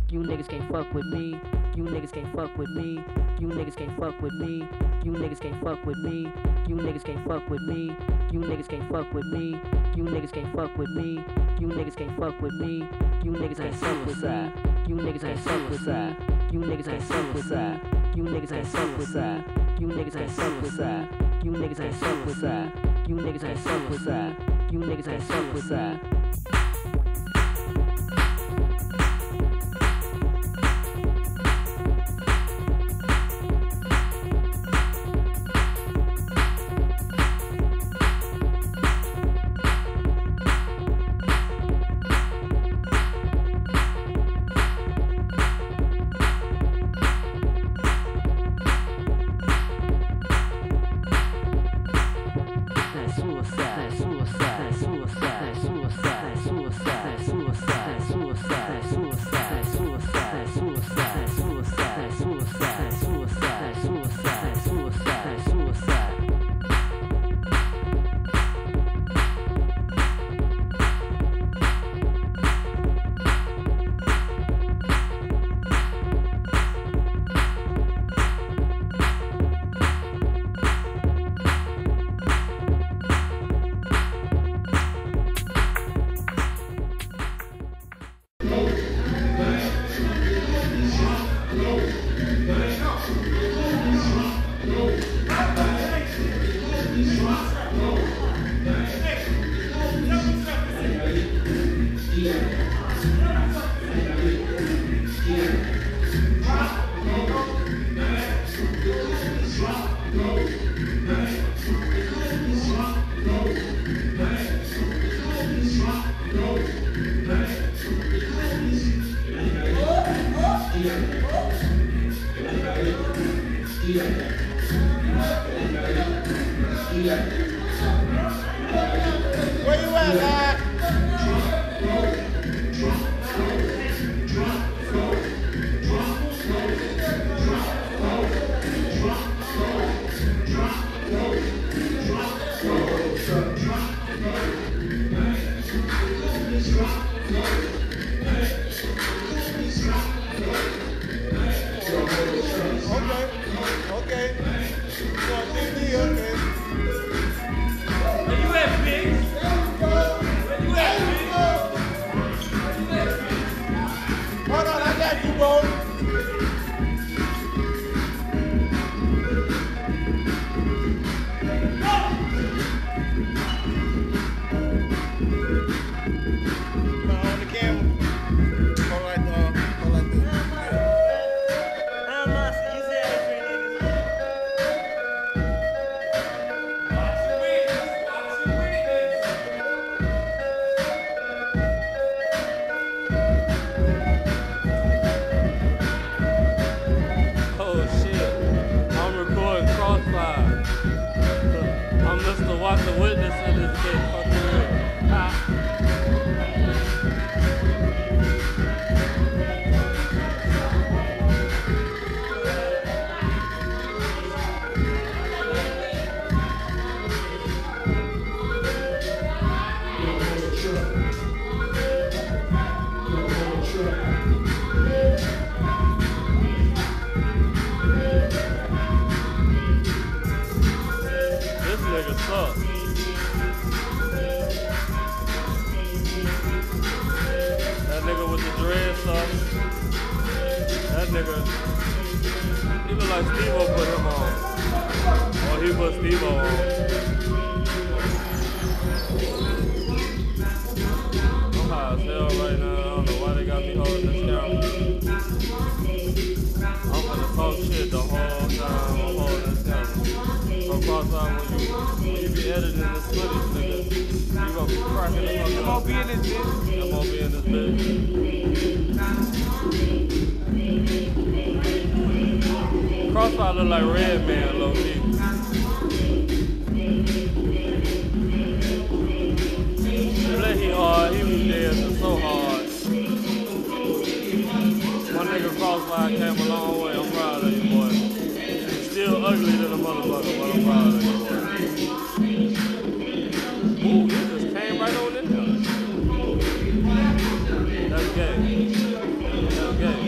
You niggas can't fuck with me. You niggas can't fuck with me. You niggas can't fuck with me. You niggas can't fuck with me. You niggas can't fuck with me. You niggas can't fuck with me. You niggas can't fuck with me. You niggas can't fuck with me. You niggas can't fuck with me. You niggas can't fuck with me. You niggas can't fuck with me. You niggas can't fuck with me. You niggas can't fuck with me. You niggas can't fuck with me. You niggas can't fuck with me. You niggas can't fuck with me. Where you at, lad? Okay. You want DD, okay. Where you at, Big? Where you at, Big? Hold on, I got you, bro. On the camera. Hold like this. Watch the witness in this bitch. This nigga sucks. That nigga with the dread sucks. That nigga, he look like Steve-O put him on. Or he put Steve-O on. I'm high as hell right now. I don't know why they got me holding this camera. I'm gonna talk shit the whole time I'm holding this camera. So cross-eyed when you be editing this footage, nigga, you gonna be cracking the fuck up. I'm gonna be in this bitch. I'm gonna be in this bitch. Crossfire look like Red Man, low key. You let he hard, he was dancing so hard. My nigga Crossfire came a long way, I'm proud of you, boy. He's still ugly than a motherfucker, but I'm proud of you, boy. Ooh, you just came right on in there. That's gay. That's gay.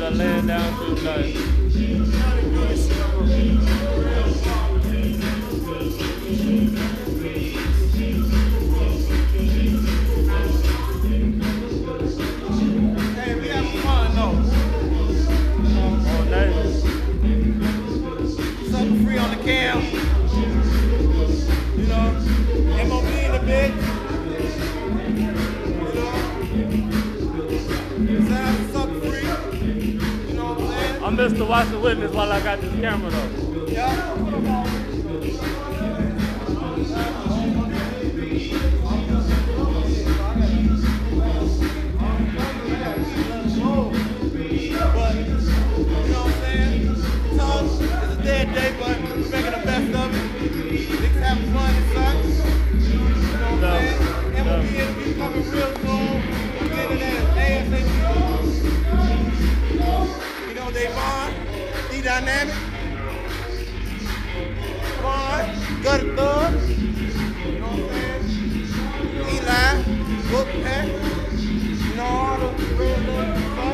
there laying down shooting dice. Hey, we having fun though. Oh, nice. Something free on the cam. You know, MOB in the bit. You know, something free. You know what I'm saying? I'm Mr. Watch the Witness while I got this camera though. Yeah. Day, but we're making the best of it. Niggas having fun and such. You know what I'm saying? MOB will be coming real soon. We're getting that ASAP. You know, Davon, D-Dynamic, Vaughn, Gutter Thug, you know what I'm saying? Eli, Book Pack, you know, all the real love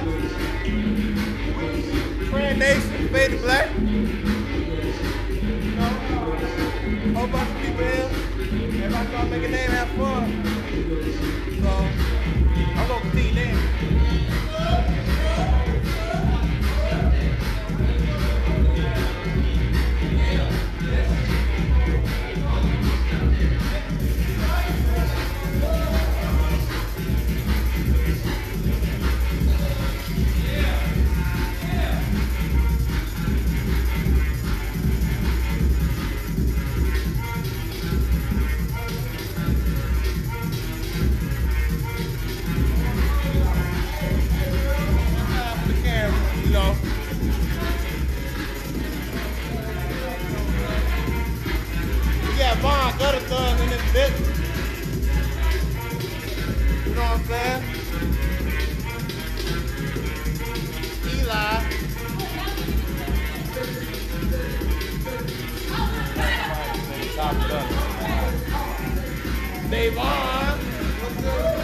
and such. Trend Nation, Faded Black. Whole bunch of people here. Everybody trying to make a name and have fun. So, I'm going to continue there. Vaughn, Gutter Thug in this bitch. You know what I'm saying? Eli. Davon. What's good?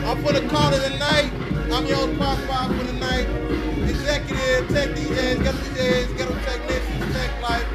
I'm for the call of the night. I'm your host, Pop Spot for the night. Executive, tech DJs, ghetto technicians, tech life.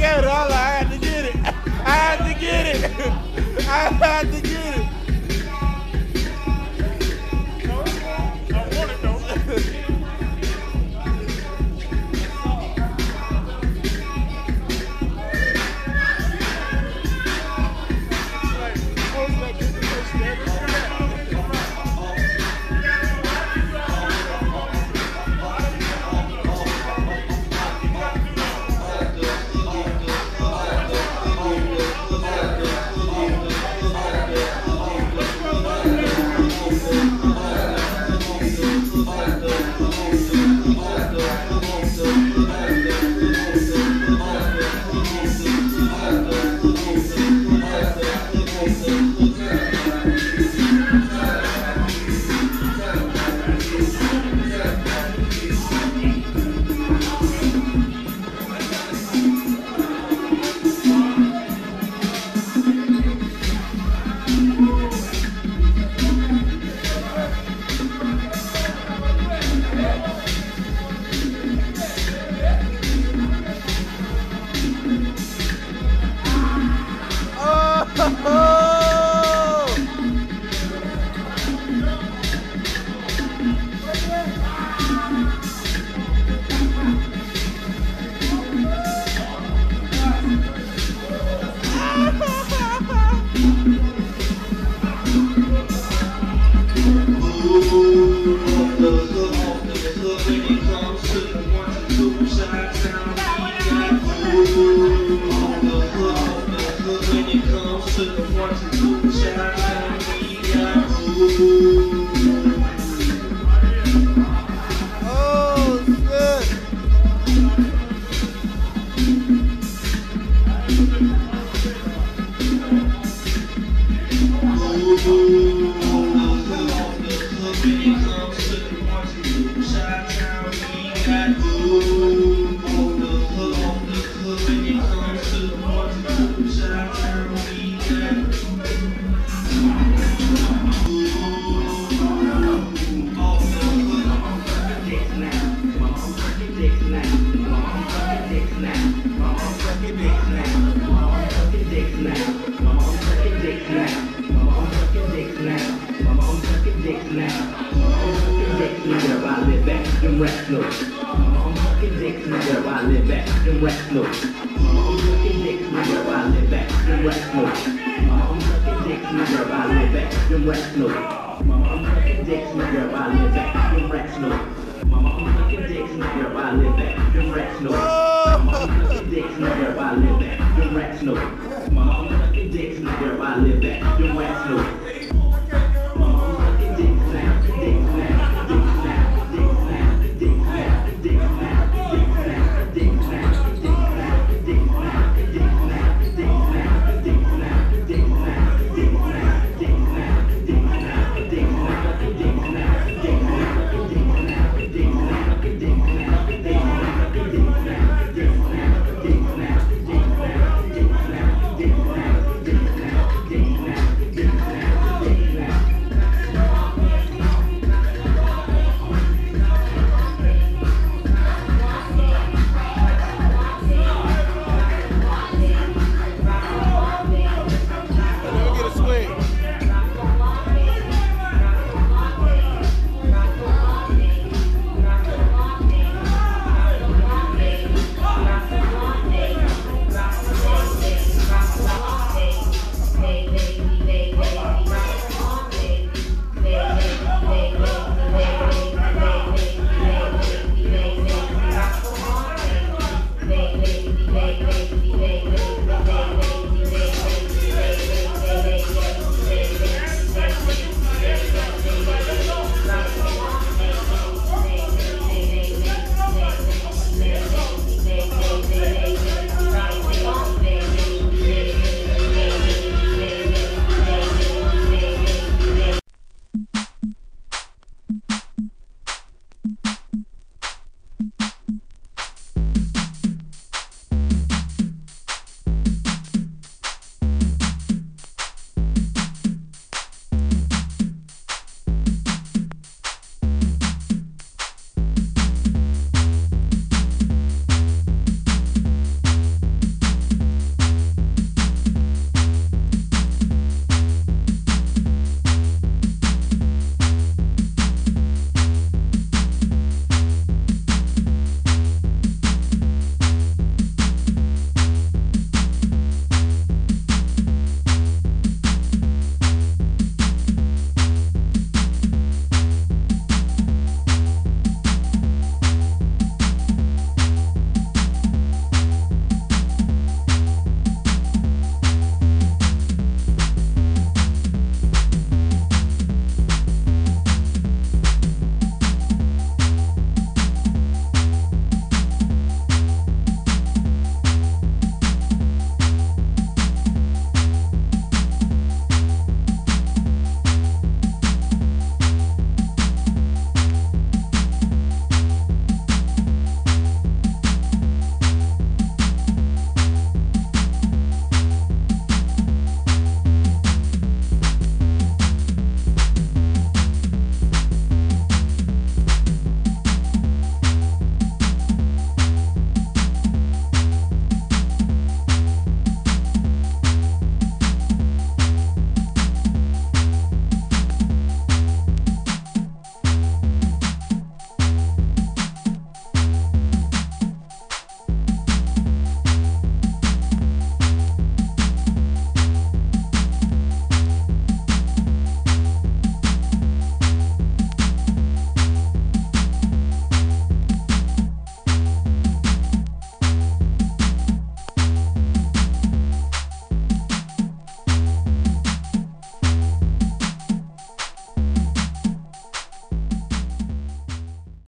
together. I had to get it. I had to get it. I had to get it. I want it though. Baby,